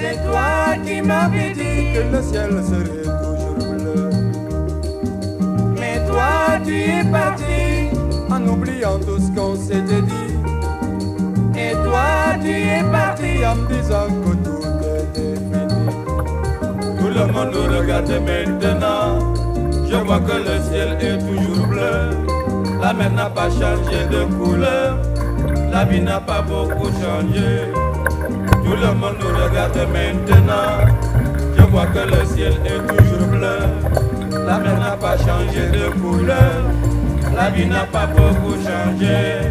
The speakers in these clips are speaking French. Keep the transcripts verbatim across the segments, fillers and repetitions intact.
C'est toi qui m'avais dit que le ciel serait toujours bleu. Mais toi tu es parti en oubliant tout ce qu'on s'était dit. Et toi tu es parti en me disant que tout était fini. Tout le monde nous regarde maintenant. Je vois que le ciel est toujours bleu. La mer n'a pas changé de couleur. La vie n'a pas beaucoup changé. Tout le monde nous regarde maintenant. Je vois que le ciel est toujours bleu. La mer n'a pas changé de couleur. La vie n'a pas beaucoup changé.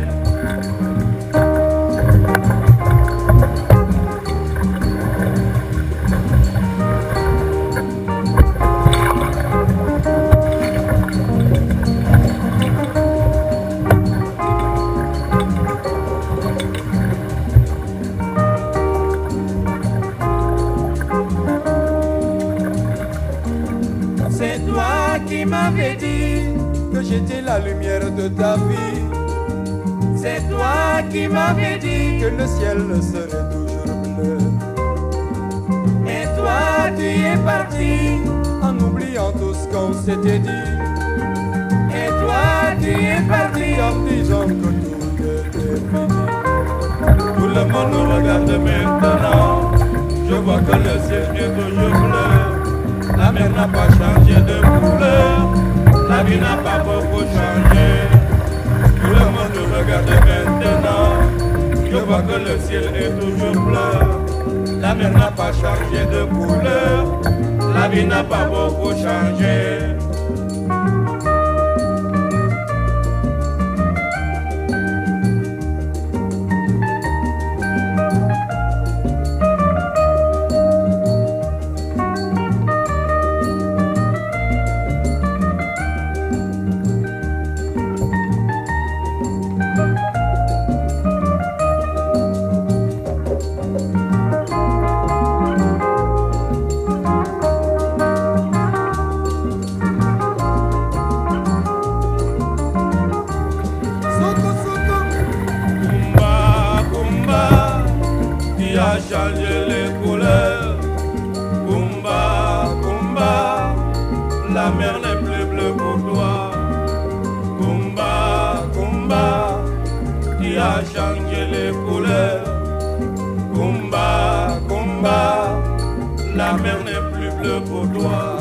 C'est toi qui m'avais dit que j'étais la lumière de ta vie. C'est toi qui m'avais dit que le ciel serait toujours bleu. Et toi tu es parti en oubliant tout ce qu'on s'était dit. Et toi tu es parti en disant que tout était fini. Tout le monde nous regarde maintenant. Je vois que le ciel est toujours bleu. La mer n'a pas changé de couleur. La vie n'a pas beaucoup changé. Tout le monde nous regarde maintenant. Je vois que le ciel est toujours bleu. La mer n'a pas changé de couleur. La vie n'a pas beaucoup changé. Changer les couleurs. Kumba, Kumba, la mer n'est plus bleue pour toi. Kumba, Kumba, qui a changé les couleurs. Kumba, Kumba, la mer n'est plus bleue pour toi.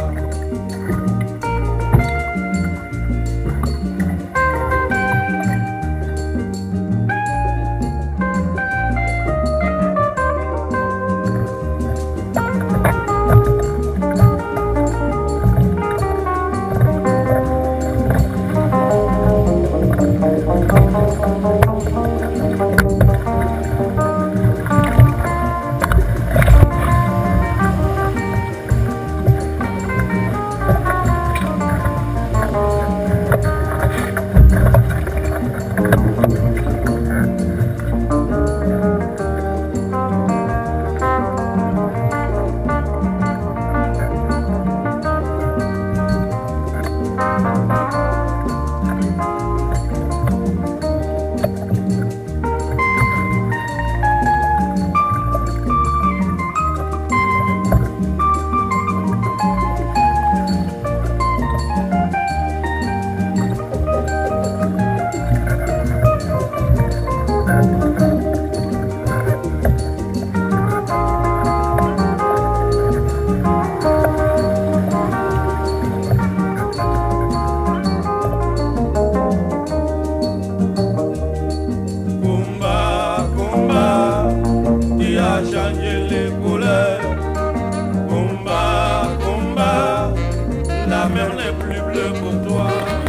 Changer les couleurs. Kumba, Kumba, la mer n'est plus bleue pour toi.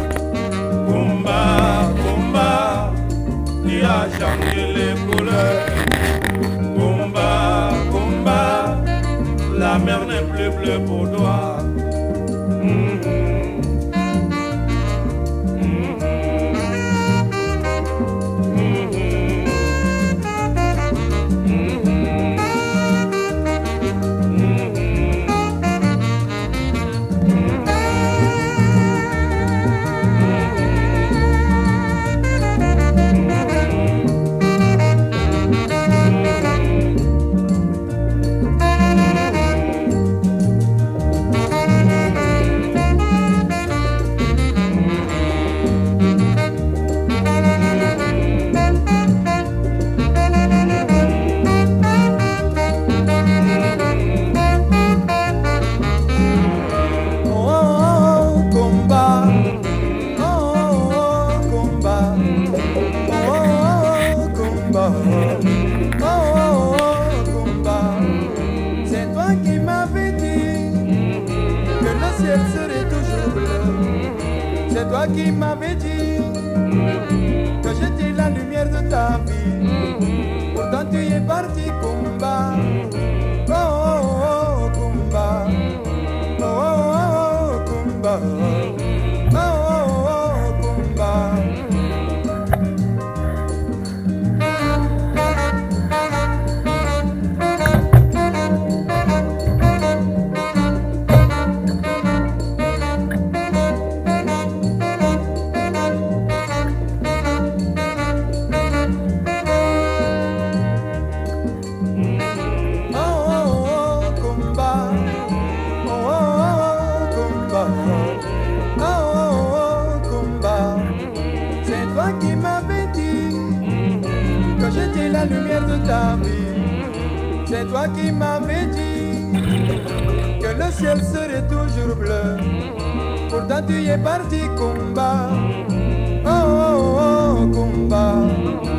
Kumba, Kumba, qui a changé les couleurs. Kumba, Kumba, la mer n'est plus bleue pour toi. Mm-hmm. C'est toi qui m'avais dit que j'étais la lumière de ta vie. Pourtant tu es parti, Kumba. Oh, oh, oh, Kumba. Oh, oh, oh, Kumba. Oh, oh, oh, Kumba. La lumière de ta vie. C'est toi qui m'avais dit que le ciel serait toujours bleu. Pourtant tu es parti, Kumba. Oh, oh, oh, Kumba.